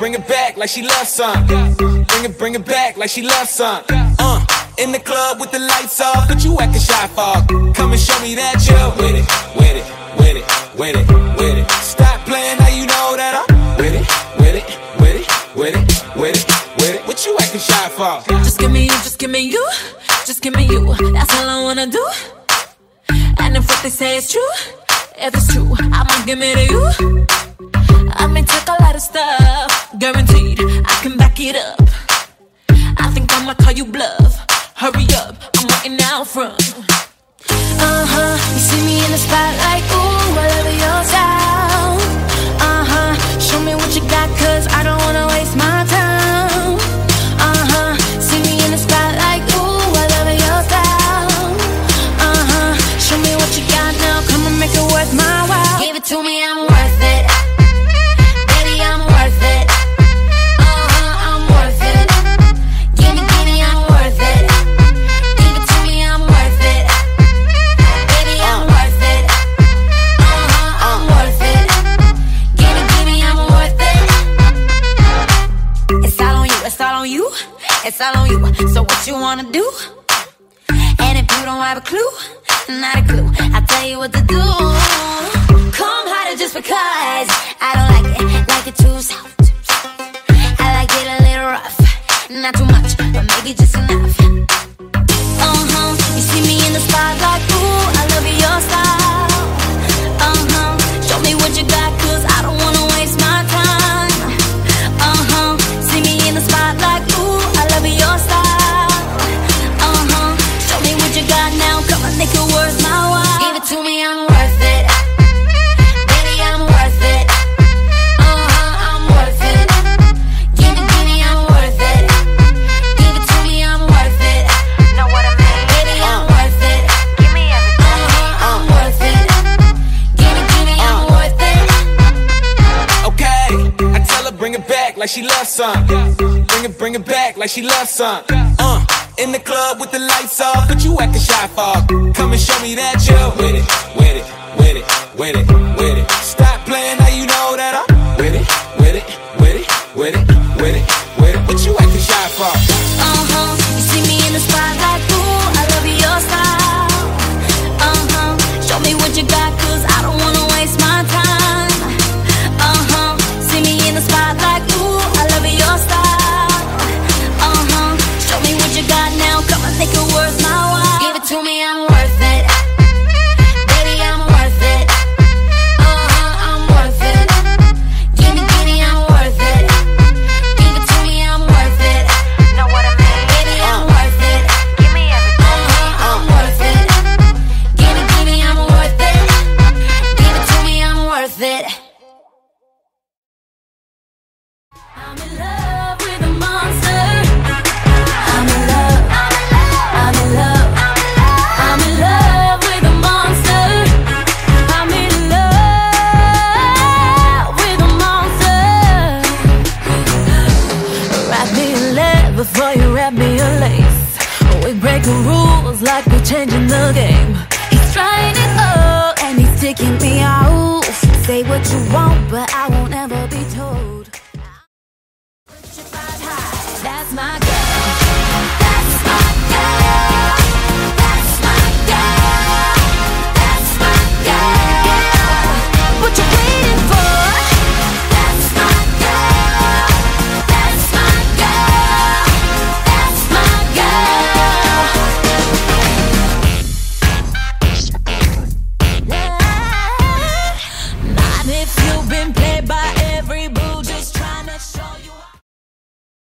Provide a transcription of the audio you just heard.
bring it back like she loves some. Bring it back like she loves some. In the club with the lights off, but you acting shy for. Come and show me that you're with it, with it, with it, with it, with it. Stop playing, now you know that I'm with it, with it, with it, with it, with it, with it. What you acting shy for? Just give me you, just give me you, just give me you. That's all I wanna do. And if what they say is true, if it's true, I'ma give it to you. I may take a lot of stuff, guaranteed I can back it up. I think I'ma call you bluff. Hurry up, I'm waiting out front. You see me in the spotlight, ooh, I love your style. Show me what you got, cause I don't wanna waste my time. See me in the spotlight, ooh, I love your style. Show me what you got now, come and make it worth my while. Give it to me, I'm worth it. Baby, I'm worth it. I'm worth it. Give me, I'm worth it. Give it to me, I'm worth it. Baby, I'm worth it. I'm worth it. Give me, I'm worth it. It's all on you, it's all on you, it's all on you. So what you wanna do? And if you don't have a clue, not a clue, I'll tell you what to do. Come harder just because I don't like it too soft. I like it a little rough, not too much, but maybe just enough. You see me in the spotlight, ooh, I love your style. Show me what you got, cause I don't wanna waste my time. See me in the spotlight, ooh, I love your style. Show me what you got now, come on, make it worth my while. Give it to me, I'm worth it. Baby, I'm worth it. I'm worth it. Give me, I'm worth it. Give it to me, I'm worth it. Know what I mean? Baby, I'm worth it. Give me everything. I'm worth it. Give me, I'm worth it. Okay, I tell her bring it back like she loves some. Bring it back like she loves some. In the club with the lights off, but you acting shy for. Come and show me that you're with it, with it, with it, with it, with it. Stop playing, now you know that I'm with it, with it, with it, with it, with it, with it. What you acting shy for? You see me in the spotlight, ooh, I love your style. Show me what you got, cause I don't wanna waste my time. See me in the spotlight, ooh, I love your style. Show me what you got now, come on, make it worth my while. Give it to me, I'm worth it. Baby, I'm worth it. I'm worth it. Give me, I'm worth it. Give it to me, I'm worth it. Know what I mean? Baby, I'm worth it. Give me everything. I'm worth it. Give me, I'm worth it. Give it to me, I'm worth it. I'm in love with a monster. I'm in love. I'm in love. I'm in love with a monster. I'm in love with a monster. Wrap me in lead before you wrap me in lace. We breaking rules like we're changing the game. He's trying it all and he's taking me out.